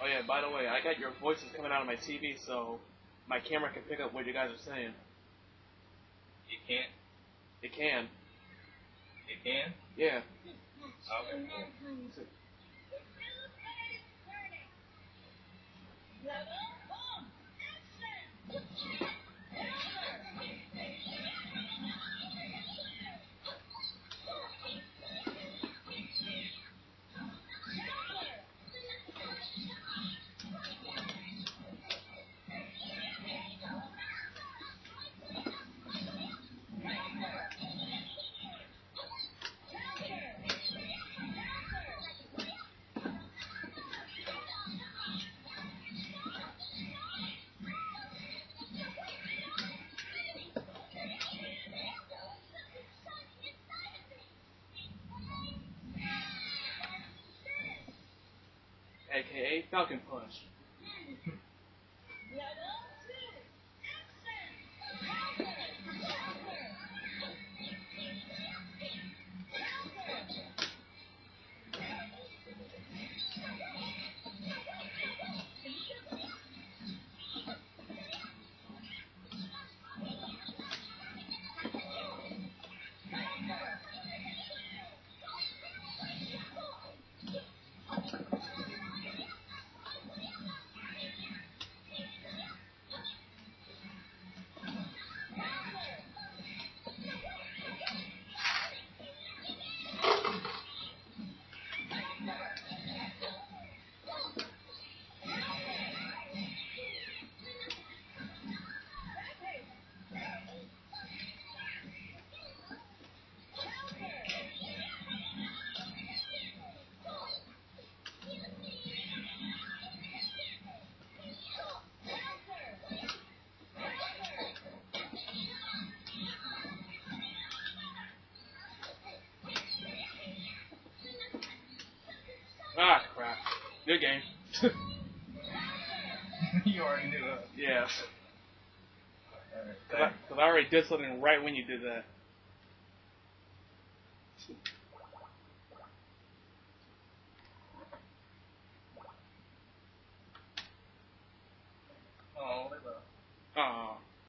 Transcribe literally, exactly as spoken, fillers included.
Oh yeah, by the way, I got your voices coming out of my T V, so my camera can pick up what you guys are saying. It can't? It can. It can? Yeah. Okay, cool. A K A Falcon Punch. Ah, crap. Good game. You already knew that. Yeah. Because Alright, I, I already did something right when you did that. oh, they love. Aw.